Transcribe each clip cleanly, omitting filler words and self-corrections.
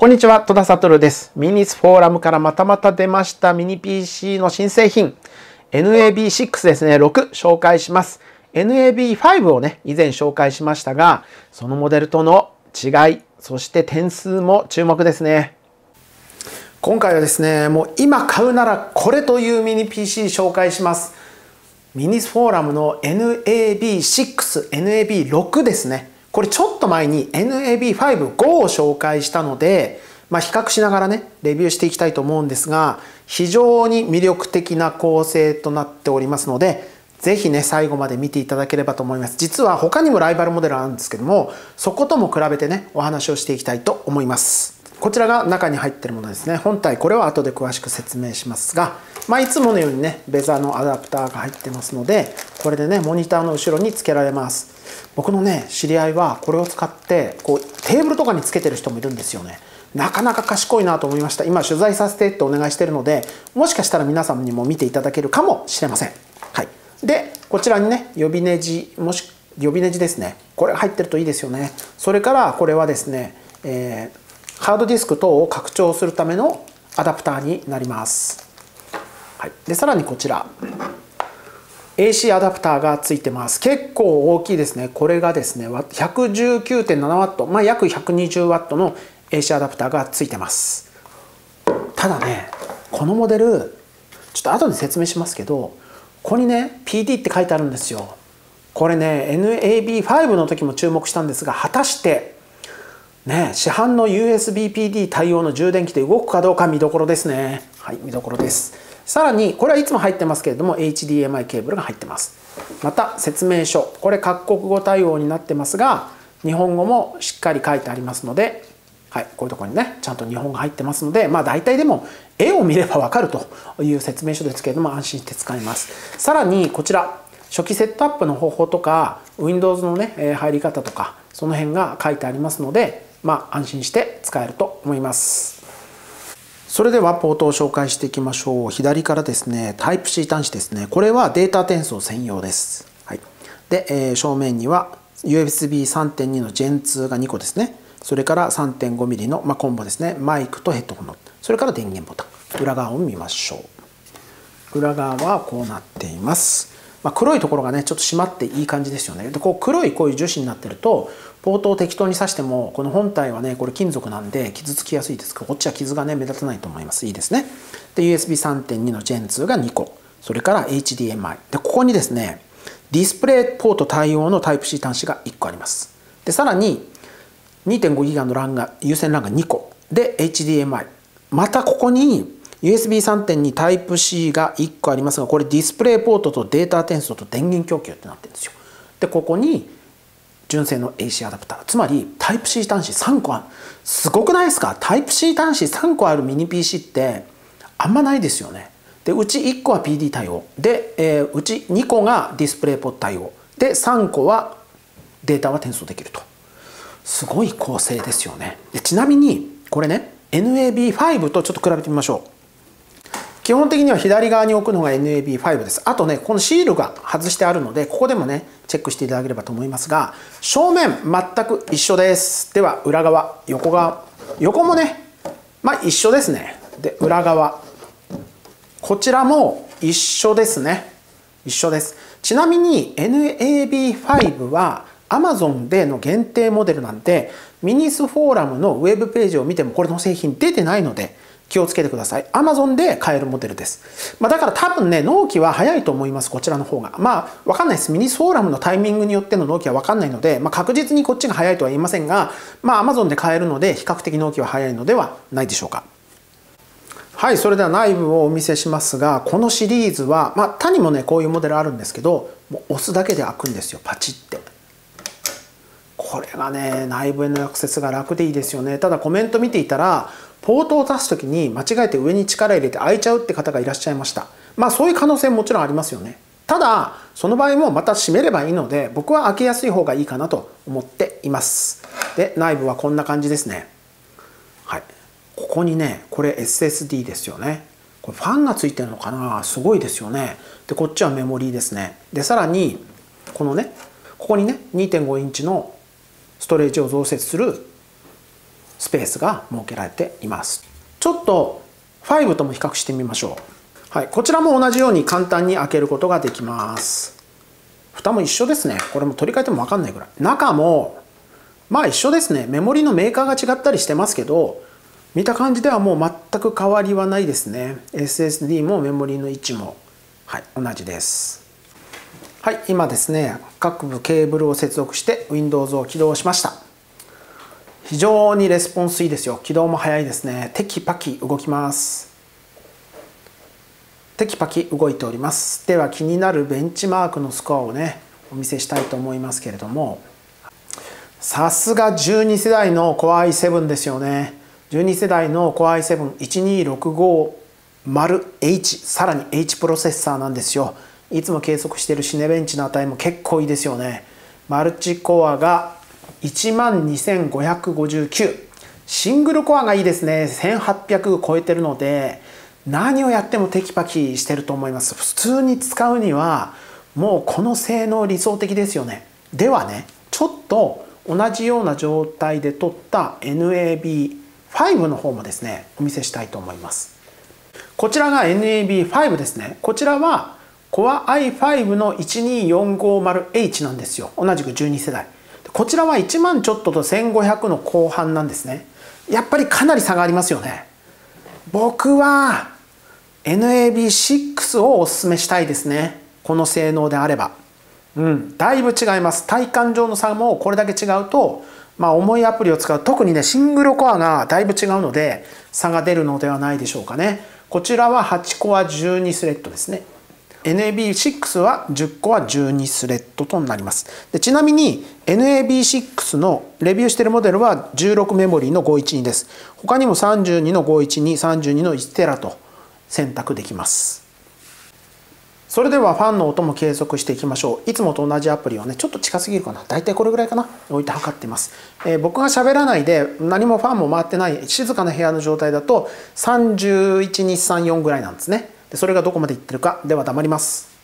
んにちは、戸田悟です。ミニスフォーラムからまた出ましたミニ PC の新製品 NAB6 ですね、6紹介します。NAB5 をね、以前紹介しましたが、そのモデルとの違い、そして点数も注目ですね。今回はですね、もう今買うならこれというミニ PC 紹介します。ミニスフォーラムの NAB6、NAB6 ですね。これちょっと前に NAB5、5を紹介したので、比較しながらね、レビューしていきたいと思うんですが、非常に魅力的な構成となっておりますので、ぜひね、最後まで見ていただければと思います。実は他にもライバルモデルあるんですけども、そことも比べてね、お話をしていきたいと思います。こちらが中に入っているものですね。本体、これは後で詳しく説明しますが、いつものようにね、ベザのアダプターが入ってますので、これでね、モニターの後ろにつけられます。僕のね、知り合いはこれを使って、テーブルとかにつけてる人もいるんですよね。なかなか賢いなと思いました。今、取材させてってお願いしてるので、もしかしたら皆さんにも見ていただけるかもしれません。はい。で、こちらにね、予備ネジですね。これが入ってるといいですよね。それから、これはですね、ハードディスク等を拡張するためのアダプターになります。はい、でさらにこちら AC アダプターがついてます。結構大きいですね。これがですね 119.7W、約 120W の AC アダプターがついてます。ただね、このモデルちょっと後で説明しますけど、ここにね PD って書いてあるんですよ。これね NAB5 の時も注目したんですが、果たしてね、市販の USB PD 対応の充電器で動くかどうか見どころですね。はい、見どころです。さらに、これはいつも入ってますけれども、HDMI ケーブルが入ってます。また、説明書。これ各国語対応になってますが、日本語もしっかり書いてありますので、はい、こういうところにね、ちゃんと日本語が入ってますので、大体でも絵を見ればわかるという説明書ですけれども、安心して使えます。さらに、こちら、初期セットアップの方法とか、Windows のね、入り方とか、その辺が書いてありますので、安心して使えると思います。それではポートを紹介していきましょう。左からですね、Type-C 端子ですね。これはデータ転送専用です。はい、で、正面には USB3.2 の Gen2 が2個ですね。それから 3.5mm の、コンボですね。マイクとヘッドホンの。それから電源ボタン。裏側を見ましょう。裏側はこうなっています。黒いところがね、ちょっと締まっていい感じですよね。で、黒いこういう樹脂になってると、ポートを適当に挿しても、この本体はね、これ金属なんで傷つきやすいですけど、こっちは傷がね、目立たないと思います。いいですね。で、USB3.2 の Gen2 が2個。それから HDMI。で、ここにですね、ディスプレイポート対応の Type-C 端子が1個あります。で、さらに 2.5GB のLANが、有線 LAN が2個。で、HDMI。またここにUSB3.2 Type-C が1個ありますが、これディスプレイポートとデータ転送と電源供給ってなってるんですよ。で、ここに純正の AC アダプター。つまり Type-C 端子3個ある。すごくないですか？ Type-C 端子3個あるミニ PC ってあんまないですよね。で、うち1個は PD 対応。で、うち2個がディスプレイポート対応。で、3個はデータは転送できると。すごい構成ですよね。で、ちなみにこれね、NAB5 とちょっと比べてみましょう。基本的には左側に置くのが NAB5 です。あとね、このシールが外してあるので、ここでもね、チェックしていただければと思いますが、正面全く一緒です。では、裏側、横側。横もね、一緒ですね。で、裏側。こちらも一緒ですね。一緒です。ちなみに NAB5 は Amazon での限定モデルなんで、ミニスフォーラムのウェブページを見てもこれの製品出てないので、気をつけてください。Amazon で買えるモデルです。だから多分ね、納期は早いと思います。こちらの方が。わかんないです。ミニスフォーラムのタイミングによっての納期はわかんないので、確実にこっちが早いとは言いませんが、Amazon で買えるので、比較的納期は早いのではないでしょうか。はい、それでは内部をお見せしますが、このシリーズは、他にもね、こういうモデルあるんですけど、もう押すだけで開くんですよ。パチって。これがね、内部へのアクセスが楽でいいですよね。ただコメント見ていたら、ポートを出すときに間違えて上に力入れて開いちゃうって方がいらっしゃいました。そういう可能性ももちろんありますよね。ただ、その場合もまた閉めればいいので、僕は開けやすい方がいいかなと思っています。で、内部はこんな感じですね。はい。ここにね、これ SSD ですよね。これファンがついてるのかな？すごいですよね。で、こっちはメモリーですね。で、さらに、ここにね、2.5 インチのストレージを増設するスペースが設けられています。ちょっと5とも比較してみましょう。はい、こちらも同じように簡単に開けることができます。蓋も一緒ですね。これも取り替えても分かんないぐらい。中もまあ一緒ですね。メモリのメーカーが違ったりしてますけど、見た感じではもう全く変わりはないですね。 SSD もメモリの位置も、はい、同じです。はい、今ですね、各部ケーブルを接続して Windows を起動しました。非常にレスポンスいいですよ。起動も早いですね。テキパキ動きます。テキパキ動いております。では気になるベンチマークのスコアをね、お見せしたいと思いますけれども、さすが12世代の Core i7 ですよね。12世代の Core i7-12650H、さらに H プロセッサーなんですよ。いつも計測しているシネベンチの値も結構いいですよね。マルチコアが12559。シングルコアがいいですね。1800超えてるので、何をやってもテキパキしてると思います。普通に使うには、もうこの性能理想的ですよね。ではね、ちょっと同じような状態で撮った NAB5 の方もですね、お見せしたいと思います。こちらが NAB5 ですね。こちらは Core i5 の 12450H なんですよ。同じく12世代。こちらは1万ちょっとと1500の後半なんですね。やっぱりかなり差がありますよね。僕は NAB6 をおすすめしたいですね。この性能であれば。だいぶ違います。体感上の差もこれだけ違うと、重いアプリを使う、特にね、シングルコアがだいぶ違うので、差が出るのではないでしょうかね。こちらは8コア12スレッドですね。NAB6 は10コア12スレッドとなります。でちなみに NAB6 のレビューしているモデルは16メモリーの512です。他にも32の512、32の1テラと選択できます。それではファンの音も計測していきましょう。いつもと同じアプリをね、ちょっと近すぎるかな。だいたいこれぐらいかな。置いて測ってます。僕が喋らないで何もファンも回ってない静かな部屋の状態だと31、2、3、4ぐらいなんですね。でそれがどこまでいってるか。では黙ります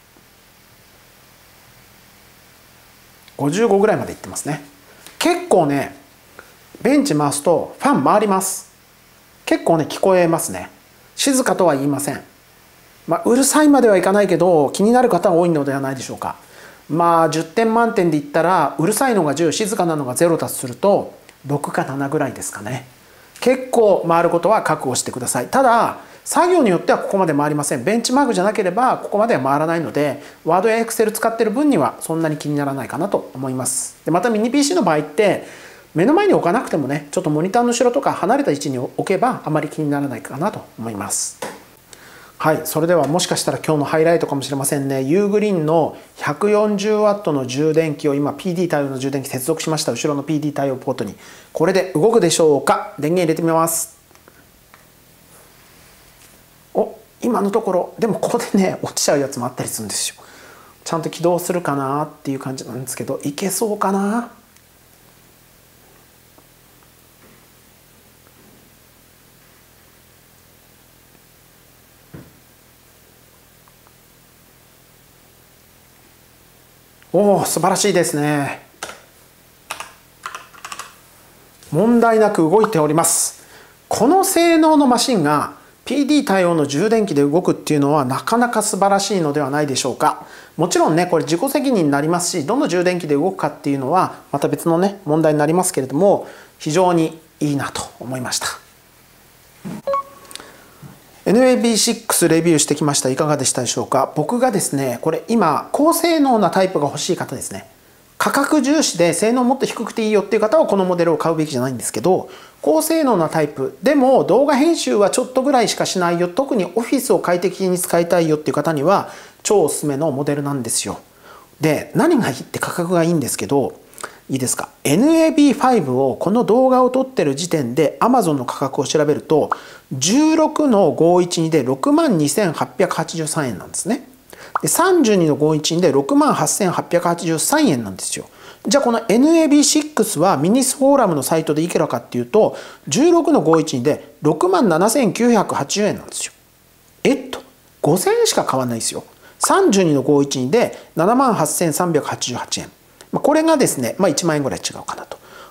。55ぐらいまでいってますね。結構ね、ベンチ回すとファン回ります。結構ね、聞こえますね。静かとは言いません。うるさいまではいかないけど、気になる方は多いのではないでしょうか。10点満点で言ったら、うるさいのが10、静かなのが0だとすると、6か7ぐらいですかね。結構回ることは覚悟してください。ただ、作業によってはここまで回りません。ベンチマークじゃなければここまでは回らないので、ワードやエクセル使ってる分にはそんなに気にならないかなと思います。でまたミニ PC の場合って、目の前に置かなくてもね、ちょっとモニターの後ろとか離れた位置に置けばあまり気にならないかなと思います。はい、それではもしかしたら今日のハイライトかもしれませんね。ユーグリーンの 140W の充電器を今 PD 対応の充電器接続しました。後ろの PD 対応ポートに。これで動くでしょうか。電源入れてみます。今のところ、でもここでね、落ちちゃうやつもあったりするんですよ。ちゃんと起動するかなっていう感じなんですけど、いけそうかな。おお、素晴らしいですね。問題なく動いております。この性能のマシンが PD 対応の充電器で動くっていうのはなかなか素晴らしいのではないでしょうか。もちろんね、これ自己責任になりますし、どの充電器で動くかっていうのはまた別のね、問題になりますけれども、非常にいいなと思いました。NAB6 レビューしてきました。いかがでしたでしょうか。僕がですね、これ今高性能なタイプが欲しい方ですね。価格重視で性能もっと低くていいよっていう方はこのモデルを買うべきじゃないんですけど、高性能なタイプでも動画編集はちょっとぐらいしかしないよ、特にオフィスを快適に使いたいよっていう方には超おすすめのモデルなんですよ。で、何がいいって価格がいいんですけど、いいですか。NAB5 をこの動画を撮ってる時点で Amazon の価格を調べると16の512で 62,883 円なんですね。で32の512で 68,883 円なんですよ。じゃあこの NAB6 はミニスフォーラムのサイトでいくらかっていうと16の512で 67,980 円なんですよ。5000円しか変わらないですよ。32の512で 78,388 円。これがですね、1万円ぐらい違うかなと。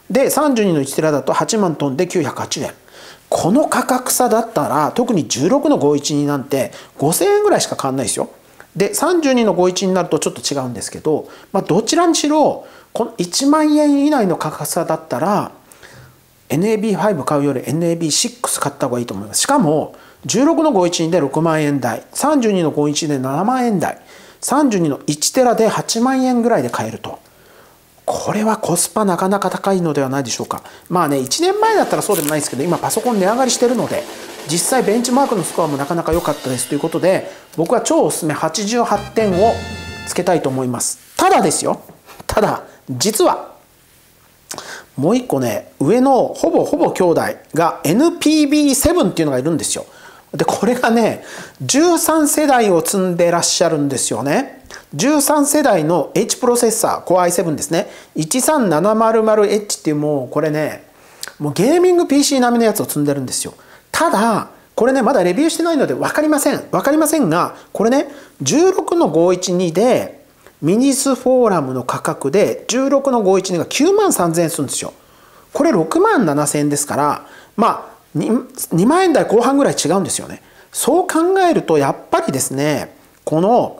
で、32の1テラだと8万飛んで980円。この価格差だったら、特に16の512なんて5000円ぐらいしか変わんないですよ。で、32の51になるとちょっと違うんですけど、どちらにしろ、この1万円以内の価格差だったら、NAB5 買うより NAB6 買った方がいいと思います。しかも、16の512で6万円台、32の51で7万円台、32の1テラで8万円ぐらいで買えると。これはコスパなかなか高いのではないでしょうか。まあね、1年前だったらそうでもないですけど、今パソコン値上がりしてるので、実際ベンチマークのスコアもなかなか良かったですということで、僕は超おすすめ88点をつけたいと思います。ただですよ。ただ、実は、もう一個ね、上のほぼ兄弟が NPB7 っていうのがいるんですよ。で、これがね、13世代を積んでらっしゃるんですよね。13世代の H プロセッサー、Core i7 ですね。13700H っていうもうこれね、もうゲーミング PC 並みのやつを積んでるんですよ。ただ、これね、まだレビューしてないので分かりません。分かりませんが、これね、16の512で、ミニスフォーラムの価格で、16の512が9万3000円するんですよ。これ6万7000円ですから、2万円台後半ぐらい違うんですよね。そう考えると、やっぱりですね、この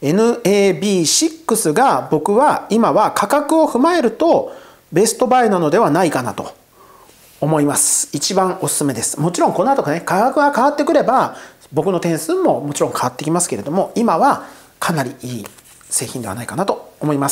NAB6 が僕は今は価格を踏まえるとベストバイなのではないかなと思います。一番おすすめです。もちろんこの後ね、価格が変わってくれば僕の点数ももちろん変わってきますけれども、今はかなりいい製品ではないかなと思います。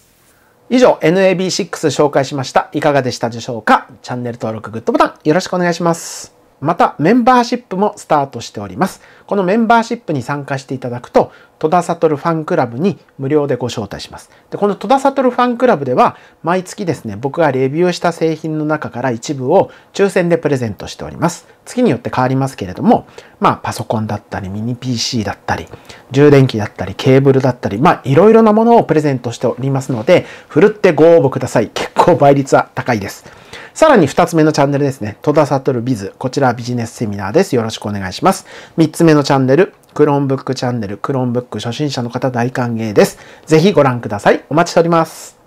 以上 NAB6 紹介しました。いかがでしたでしょうか。チャンネル登録、グッドボタンよろしくお願いします。またメンバーシップもスタートしております。このメンバーシップに参加していただくと、戸田悟ファンクラブに無料でご招待します。で、この戸田悟ファンクラブでは、毎月ですね、僕がレビューした製品の中から一部を抽選でプレゼントしております。月によって変わりますけれども、パソコンだったり、ミニ PC だったり、充電器だったり、ケーブルだったり、いろいろなものをプレゼントしておりますので、ふるってご応募ください。結構倍率は高いです。さらに2つ目のチャンネルですね。戸田悟ビズ。こちらはビジネスセミナーです。よろしくお願いします。3つ目のチャンネル、クローンブックチャンネル、クローンブック初心者の方大歓迎です。ぜひご覧ください。お待ちしております。